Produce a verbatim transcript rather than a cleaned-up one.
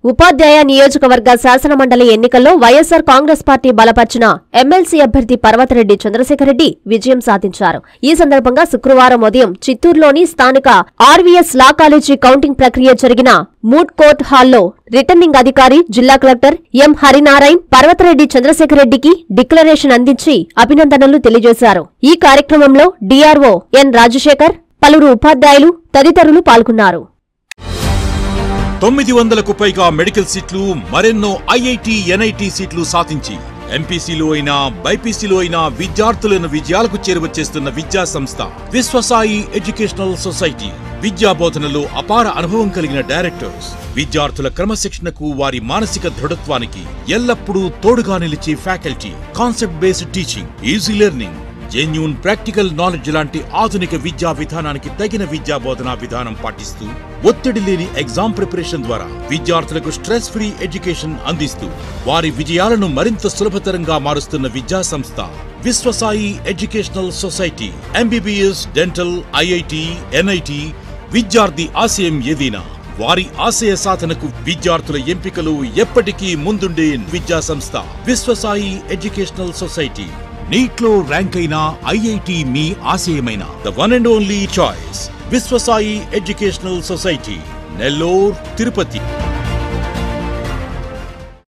ఉపాధ్యాయ నియోజకవర్గ శాసనమండలి ఎన్నికల్లో వైఎస్సార్ కాంగ్రెస్ పార్టీ బలపర్చిన ఎమ్మెల్సీ అభ్యర్థి పర్వతరెడ్డి చంద్రశేఖరరెడ్డి విజయం సాధించారు. ఈ సందర్భంగా శుక్రవారం ఉదయం చిత్తూరులోని స్థానిక ఆర్వీఎస్ లా కాలేజీ కౌంటింగ్ ప్రక్రియ జరిగిన మూడ్ కోర్ట్ హాల్లో రిటర్నింగ్ అధికారి జిల్లా కలెక్టర్ ఎం హరినారాయణ్ పర్వతరెడ్డి చంద్రశేఖరరెడ్డికి డిక్లరేషన్ అందించి అభినందనలు తెలియజేశారు. ఈ కార్యక్రమంలో డీఆర్ఓ ఎన్ రాజశేఖర్, పలువురు ఉపాధ్యాయులు తదితరులు పాల్గొన్నారు. తొమ్మిది వందలకు పైగా మెడికల్ సీట్లు, మరెన్నో ఐఐటి, ఎన్ఐటి సీట్లు సాధించి ఎంపీసీలో అయినా బైపీసీలో అయినా విద్యార్థులను విజయాలకు చేరువచేస్తున్న విద్యా సంస్థ విశ్వసాయి ఎడ్యుకేషనల్ సొసైటీ. విద్యా బోధనలో అపార అనుభవం కలిగిన డైరెక్టర్స్ విద్యార్థుల క్రమశిక్షణకు, వారి మానసిక దృఢత్వానికి ఎల్లప్పుడూ తోడుగా నిలిచే faculty, concept based teaching, easy learning, genuine practical knowledge లాంటి ఆధునిక విద్యా విధానానికి తగిన విద్యా బోధనా విధానం పాటిస్తూ ఒత్తిడి లేని ఎగ్జామ్ ప్రిపరేషన్ ద్వారా విద్యార్థులకు స్ట్రెస్ ఫ్రీ ఎడ్యుకేషన్ అందిస్తూ వారి విజయాలను మరింత సులభతరంగా మారుస్తున్న విద్యా సంస్థ Vishwasai educational society. MBBS, dental, IIT, NIT విద్యార్థి ఆశయం ఏదైనా వారి ఆశయ సాధనకు విద్యార్థుల ఎంపికలు ఎప్పటికీ ముందుండే విద్యా సంస్థ విశ్వసాయి ఎడ్యుకేషనల్ సొసైటీ. నీట్లో ర్యాంక్ అయిన ఐఐటి మీ ఆశయమైన the one and only choice Vishwasai educational society, Nellore, Tirupati.